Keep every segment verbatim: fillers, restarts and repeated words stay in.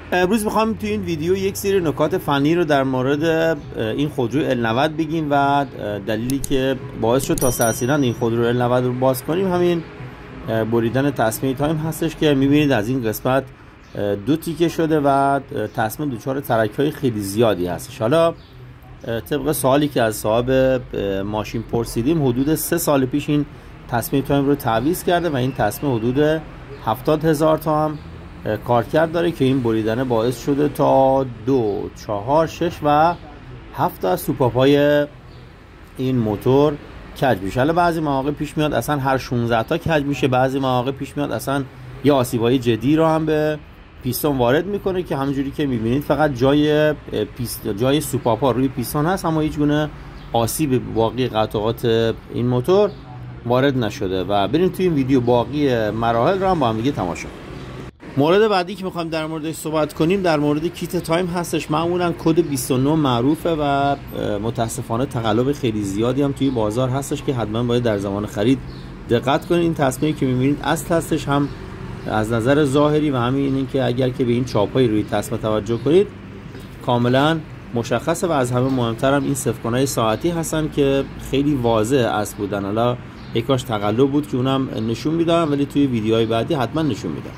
امروز میخوام تو این ویدیو یک سری نکات فنی رو در مورد این خودرو ال نود بگیم و دلیلی که باعث شد تا سرسیلند این خودرو ال نود رو باز کنیم همین بریدن تسمه تایم هستش که میبینید از این قسمت دو تیکه شده و تسمه دچار ترک‌های خیلی زیادی هستش. حالا طبق سوالی که از صاحب ماشین پرسیدیم، حدود سه سال پیش این تسمه تایم رو تعویض کرده و این تسمه حدود هفتاد هزار تا هم کارکرد داره که این بریدن باعث شده تا دو، چهار، شش و هفت از سوپاپای این موتور کج میشه. حالا بعضی مواقع پیش میاد اصلا هر شانزده تا کج میشه، بعضی مواقع پیش میاد اصلا یه آسیبای جدی رو هم به پیستون وارد میکنه که همونجوری که میبینید فقط جای پیست جای سوپاپا روی پیستون هست، اما هیچ گونه آسیب باقی قطعات این موتور وارد نشده. و بریم توی این ویدیو باقی مراحل رو هم با هم دیگه تماشا کنیم. مورد بعدی که میخوایم در موردش صحبت کنیم در مورد کیت تایم هستش. معمولا کد بیست و نه معروفه و متاسفانه تقلب خیلی زیادی هم توی بازار هستش که حتما باید در زمان خرید دقت کنید. این تسمه‌ای که میبینید اصل هستش، هم از نظر ظاهری و همین این که اگر که به این چاپای روی تسمه توجه کنید کاملا مشخصه. و از همه مهمتر هم این صفرکنای ساعتی هستن که خیلی واضح اصل بودن. حالا یکاش تقلب بود که اونم نشون میدم، ولی توی ویدیوهای بعدی حتما نشون میدم.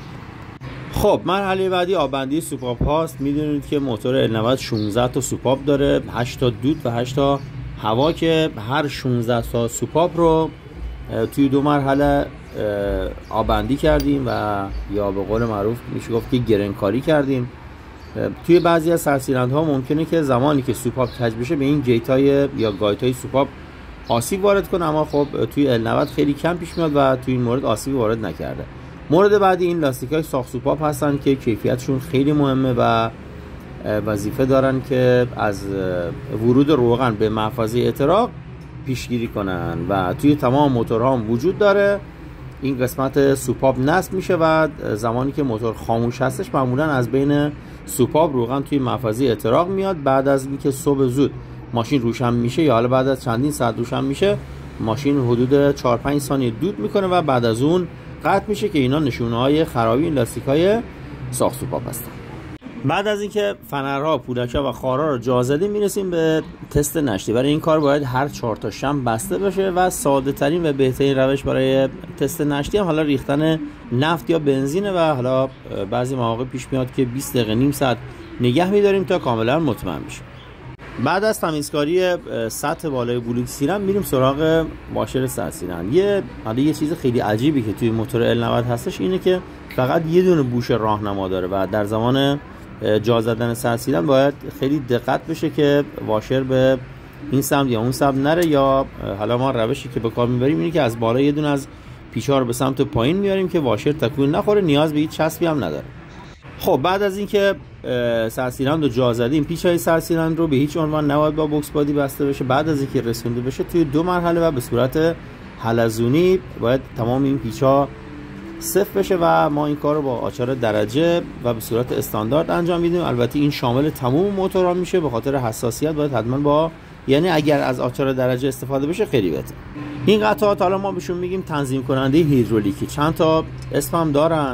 خب مرحله بعدی آببندی سوپاپ هاست. میدونید که موتور ال نود شانزده تا سوپاپ داره، هشت تا دود و هشت تا هوا، که هر شانزده تا سوپاپ رو توی دو مرحله آببندی کردیم و یا به قول معروف میشه گفت که گرنکاری کردیم. توی بعضی از سرسیلندها ممکنه که زمانی که سوپاپ کج بشه به این گیتای یا گایتای سوپاپ آسیب وارد کنه، اما خب توی ال نود خیلی کم پیش میاد و توی این مورد آسیبی وارد نکرده. مورد بعدی این لاستیک‌های ساخت سوپاپ هستن که کیفیتشون خیلی مهمه و وظیفه دارن که از ورود روغن به محفظه احتراق پیشگیری کنن و توی تمام موتورها هم وجود داره. این قسمت سوپاپ نصب میشه و زمانی که موتور خاموش هستش معمولا از بین سوپاپ روغن توی محفظه احتراق میاد. بعد از اینکه صبح زود ماشین روشن میشه یا حالا بعد از چندین ساعت روشن میشه، ماشین حدود چهار پنج ثانیه دود میکنه و بعد از اون قطع میشه که اینا نشونه های خرابی این لاستیک های ساخت سوپاپ هستن. بعد از اینکه فنرها، پولک‌ها و خارها رو جا زدیم میرسیم به تست نشتی. برای این کار باید هر چهار تا شم بسته بشه و ساده ترین و بهترین روش برای تست نشتی هم حالا ریختن نفت یا بنزینه و حالا بعضی مواقع پیش میاد که بیست دقیقه نیم ساعت نگه میداریم تا کاملا مطمئن بشه. بعد از تمیزکاری سطح بالای بلوک سیلندر میریم سراغ واشر سرسیلندر. یه حالا یه چیز خیلی عجیبی که توی موتور ال نود هستش اینه که فقط یه دونه بوش راهنما داره و در زمان جا زدن سرسیلندر باید خیلی دقت بشه که واشر به این سمت یا اون سمت نره، یا حالا ما روشی که به کار میبریم اینه که از بالا یه دونه از پیچ‌ها رو به سمت پایین میاریم که واشر تکون نخوره، نیاز به هیچ چسبی هم نداره. خب بعد از اینکه سرسیلندر رو جا زدیم، پیچ‌های سرسیلندر رو به هیچ عنوان نباید با بوکس بادی بسته بشه. بعد از اینکه رسونده بشه توی دو مرحله و به صورت حلزونی باید تمام این پیچ‌ها صفر بشه و ما این کار رو با آچار درجه و به صورت استاندارد انجام میدیم. البته این شامل تمام موتورها میشه، به خاطر حساسیت باید حتما با یعنی اگر از آچار درجه استفاده بشه خیلی بهتره. این قطعات حالا ما بهشون میگیم تنظیم کننده هیدرولیکی، چند تا اسم هم دارن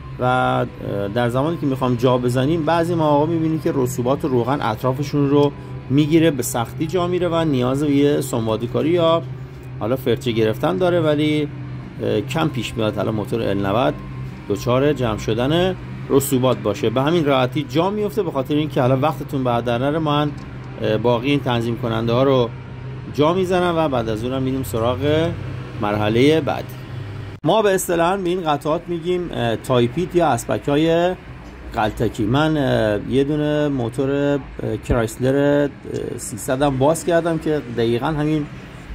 و در زمانی که میخوام جا بزنیم بعضی مواقع میبینید که رسوبات و روغن اطرافشون رو میگیره، به سختی جا میره و نیاز به یه سنبادی کاری یا حالا فرچه گرفتن داره، ولی کم پیش میاد حالا موتور ال نود دچار جمع شدن رسوبات باشه. به همین راحتی جا میفته. به خاطر اینکه حالا وقتتون بعد در نره من باقی این تنظیم کننده ها رو جا میزنم و بعد از اونم میریم سراغ مرحله بعد. ما به اصطلاح به این قطعات میگیم تایپیت یا اسپک های غلطکی. من یه دونه موتور کرایسلر سیصد هم باز کردم که دقیقا همین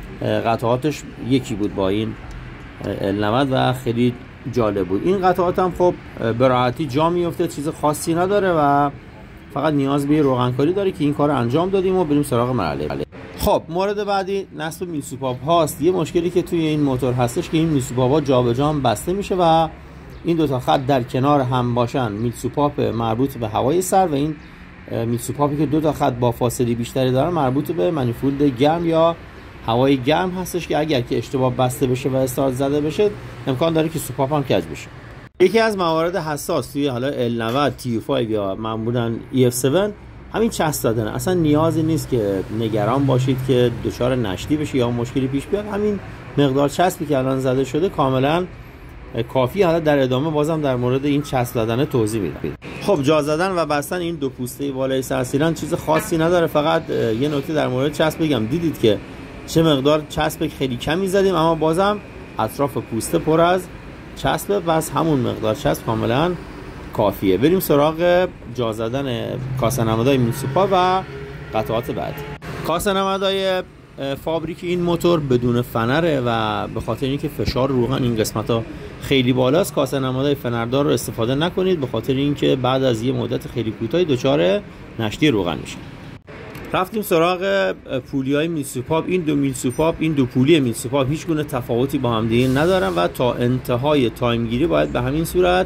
قطعاتش یکی بود با این ال نود و خیلی جالب بود. این قطعات هم خب به راحتی جا میفته، چیز خاصی نداره و فقط نیاز به روغنکاری داره که این کار رو انجام دادیم و بریم سراغ مرحله. خب مورد بعدی نصب میل سوپاپ هاست. یه مشکلی که توی این موتور هستش که این میل سوپاپ ها جابجا هم بسته میشه و این دو تا خط در کنار هم باشن، میل سوپاپ مربوط به هوای سر و این میل سوپاپی که دو تا خط با فاصله بیشتری دارن مربوط به منیفولد گرم یا هوای گرم هستش که اگر که اشتباه بسته بشه و استارت زده بشه امکان داره که سوپاپ هم کج بشه. یکی از موارد حساس توی حالا ال نود، تی یو پنج یا معمولا ای اف هفت همین چسب دادن. اصلا نیازی نیست که نگران باشید که دچار نشتی بشه یا مشکلی پیش بیاد. همین مقدار چسبی که الان زده شده کاملا کافی. حالا در ادامه بازم در مورد این چسب دادن توضیح میدم. خب جا زدن و بستن این دو پوسته بالای سرسیلن چیز خاصی نداره، فقط یه نکته در مورد چسب بگم. دیدید که چه مقدار چسب خیلی کمی زدیم اما بازم اطراف پوسته پر از چسب، بس همون مقدار چسب کاملا کافیه. بریم سراغ جا زدن کاسه نمدهای میتسوپا و قطعات بعد. کاسه نمدهای فابریک این موتور بدون فنره و به خاطر اینکه فشار روغن این قسمت ها خیلی بالاست کاسه نمدهای فنردار رو استفاده نکنید، به خاطر اینکه بعد از یه مدت خیلی کوتاهی دچار نشتی روغن میشه. رفتیم سراغ پولی های میتسوپا. این دو میتسوپا، این دو پولی میتسوپا هیچ گونه تفاوتی با هم دیگه ندارن و تا انتهای تایم گیری باید به همین صورت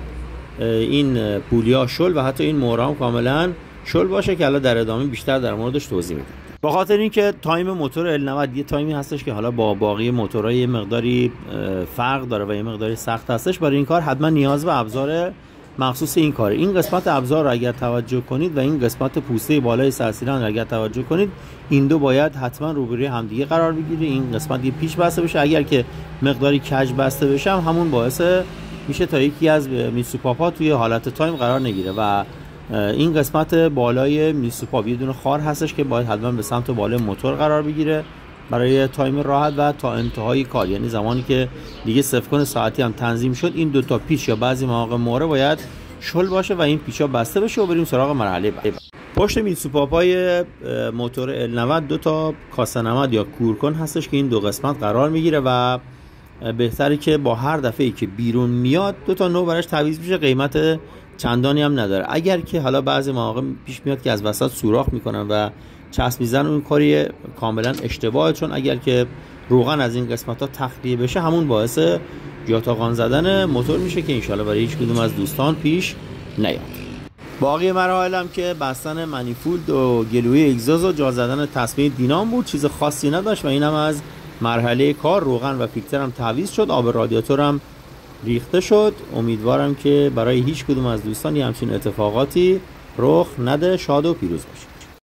این پولی ها شل و حتی این مهره هم کاملا شل باشه که حالا در ادامه بیشتر در موردش توضیح میدم. با خاطر اینکه تایم موتور ال نود یه تایمی هستش که حالا با باقی موتورها یه مقداری فرق داره و یه مقداری سخت هستش، برای این کار حتما نیاز به ابزار مخصوص این کاره. این قسمت ابزار رو اگر توجه کنید و این قسمت پوسته بالای سرسیلن رو اگر توجه کنید، این دو باید حتما روبروی همدیگه قرار بگیره. این قسمت یه پیش بسته بشه، اگر که مقداری کج بسته بشه همون باعث میشه تا یکی از میتسوپاپا توی حالت تایم قرار نگیره و این قسمت بالای میتسوپا یه دونه خار هستش که باید حتما به سمت بالای موتور قرار بگیره برای تایم راحت و تا انتهای کار، یعنی زمانی که دیگه صفر کن ساعتی هم تنظیم شد این دو تا پیچ یا بعضی مواقع مهره باید شل باشه و این پیچا بسته بشه و بریم سراغ مرحله بعد. پشت میتسوپاپای موتور ال نود دو تا کاسه نمد یا کورکن هستش که این دو قسمت قرار میگیره و بهتره که با هر دفعه‌ای که بیرون میاد دو تا نو براش تعویض بشه، قیمت چندانی هم نداره. اگر که حالا بعضی مواقع پیش میاد که از وسط سوراخ میکنن و چسب میزنن، اون کاری کاملا اشتباهه، چون اگر که روغن از این قسمت ها تخلیه بشه همون باعث جاتاقان زدن موتور میشه که انشالله برای هیچ کدوم از دوستان پیش نیاد. باقی مراحل هم که بستن منیفولد و گلوی اگزوز و جا زدن تصمیه دینام بود، چیز خاصی نداشت و اینم از مرحله کار. روغن و فیلتر هم تعویض شد، آب رادیاتور هم ریخته شد. امیدوارم که برای هیچ کدوم از دوستان همچین اتفاقاتی رخ نده. شاد و پیروز باشید.